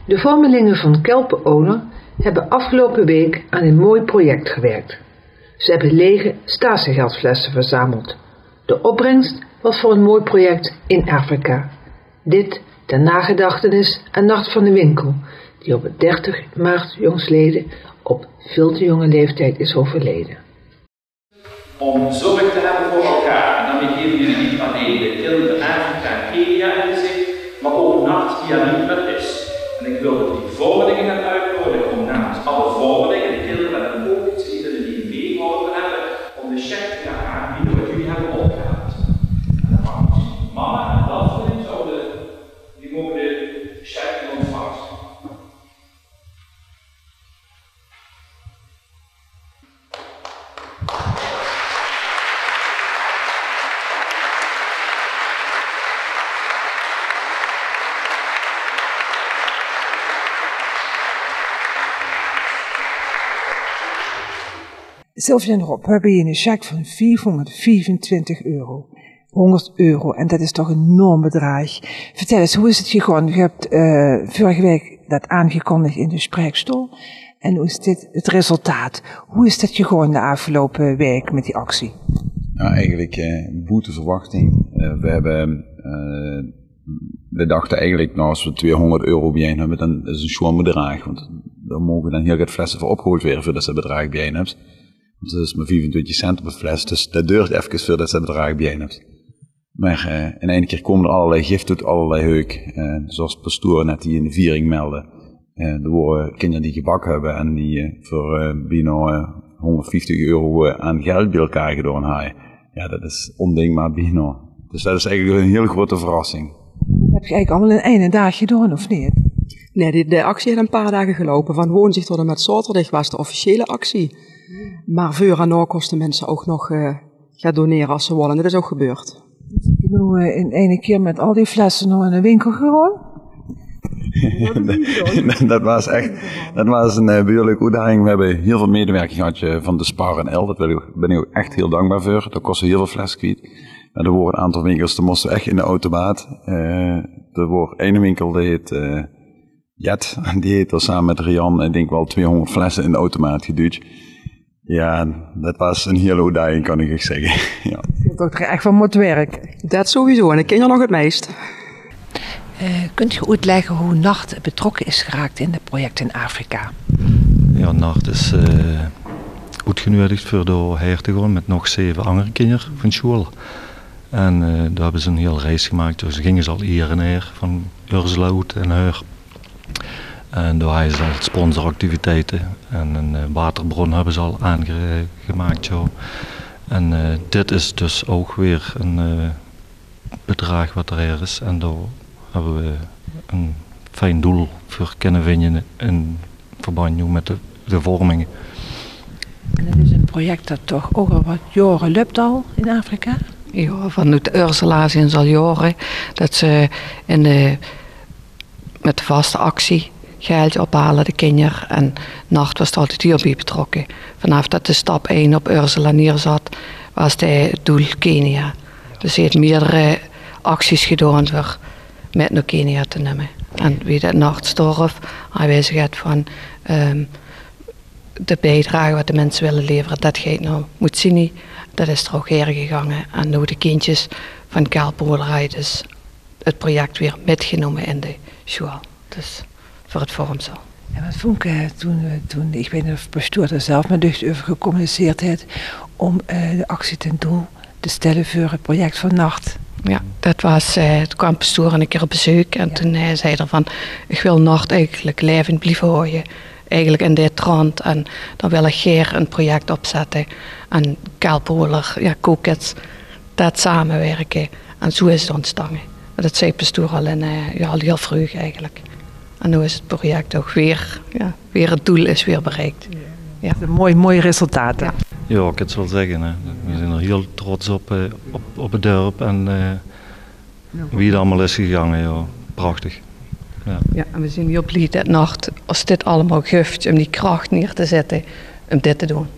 De vormelingen van Kelpen-Oler hebben afgelopen week aan een mooi project gewerkt. Ze hebben lege statiegeldflessen verzameld. De opbrengst was voor een mooi project in Afrika. Dit ter nagedachtenis aan Nacht van de Winkel, die op 30 maart jongstleden op veel te jonge leeftijd is overleden. Om zorg te hebben voor elkaar. En daarmee geven jullie niet alleen de kinderen Afrika en Kenia in zich, maar ook Nacht die er niet meer is. En ik wil dat die vormelingen gaan uitnodigen om namens alle vormelingen, de kinderen en ook iedereen die meegeholpen hebben, om de check te gaan aanbieden wat jullie hebben opgehaald. En dan mag mama en dat zouden, die mogen de check in ontvangst. Sylvia en Rob, we hebben hier een cheque van €425. €100. En dat is toch een enorm bedrag. Vertel eens, hoe is het gegaan? Je hebt vorige week dat aangekondigd in de spreekstoel. En hoe is dit het resultaat? Hoe is dat gegaan de afgelopen week met die actie? Ja, eigenlijk boete verwachting. We dachten eigenlijk, nou, als we €200 bijeen hebben, dan is het een schoon bedrag. Want dan mogen we dan heel veel flessen voor opgehoord weer voordat ze bedrag bijeen hebben. Want dat is maar 24 cent op een fles, dus dat duurt even voordat ze bedrag bijeen hebben. Maar in één keer komen er allerlei gift uit, allerlei heuk. Zoals pastoor net die in de viering melden. Er worden kinderen die gebak hebben en die voor bijna €150 aan geld bij elkaar gedaan hebben. Ja, dat is ondenkbaar bijna. Dus dat is eigenlijk een heel grote verrassing. Heb je eigenlijk allemaal in één dag gedaan, of niet? Nee, de actie heeft een paar dagen gelopen. Van woensdag tot en met zaterdag was de officiële actie. Maar voor en na kosten mensen ook nog gaan doneren als ze willen. Dat is ook gebeurd. Je nou in één keer met al die flessen naar een winkel gegaan? Dat was een behoorlijke uitdaging. We hebben heel veel medewerking gehad van de Spar en El. Daar ben ik ook echt heel dankbaar voor. Dat kostte heel veel flessen kwijt. En er waren een aantal winkels, daar moesten we echt in de automaat. Er wordt één winkel, die heet Jet. Die heeft er samen met Rian, ik denk wel 200 flessen in de automaat geduwd. Ja, dat was een hele uitdaging, kan ik echt zeggen. Ja. Je hebt ook echt van moeten werken. Dat sowieso, en ik ken je nog het meest. Kunt je uitleggen hoe Nacht betrokken is geraakt in het project in Afrika? Ja, Nacht is uitgenodigd voor door her te gaan met nog 7 andere kinderen van school. En daar hebben ze een hele reis gemaakt. Dus gingen ze al hier en her van Ursula uit en her. En daar hebben ze al sponsoractiviteiten en een waterbron hebben ze al aangemaakt. Zo. En dit is dus ook weer een bedrag wat er is. En daar hebben we een fijn doel voor kunnen vinden in verband met de vormingen. En dat is een project dat toch ook al wat jaren loopt al in Afrika? Ja, vanuit de Ursula zijn ze al jaren dat ze met de vaste actie geld ophalen, de kinderen. En Nacht was er altijd hierbij betrokken. Vanaf dat de stap 1 op Ursula neerzat, was het doel Kenia. Dus ze heeft meerdere acties gedaan voor met naar Kenia te nemen. En wie dat Nacht stierf, aanwezigheid van de bijdrage wat de mensen willen leveren, dat gaat nou moet zien. Dat is er ook hergegaan. En nu de kindjes van Kelpen-Oler dus het project weer metgenomen in de school. Dus voor het vormsel. En wat vond ik toen ik weet niet of pastoor er zelf met deugd over gecommuniceerd heeft om de actie ten doel te stellen voor het project van Nacht? Ja, dat was, toen kwam pastoor een keer op bezoek en toen zei hij van, ik wil Nacht eigenlijk levend blijven houden. Eigenlijk in dit trant en dan wil ik graag een project opzetten en Kelpen-Oler, ja, Cookkids, dat samenwerken en zo is het ontstaan. Dat zei pastoor al al heel vroeg eigenlijk. En nu is het project ook weer het doel is weer bereikt. Ja. Een mooi resultaat. Ja, ik kan het wel zeggen. Hè. We zijn er heel trots op het dorp en wie het allemaal is gegaan. Ja. Prachtig. Ja. Ja, en we zijn heel blij dat Nacht, als dit allemaal geeft, om die kracht neer te zetten, om dit te doen.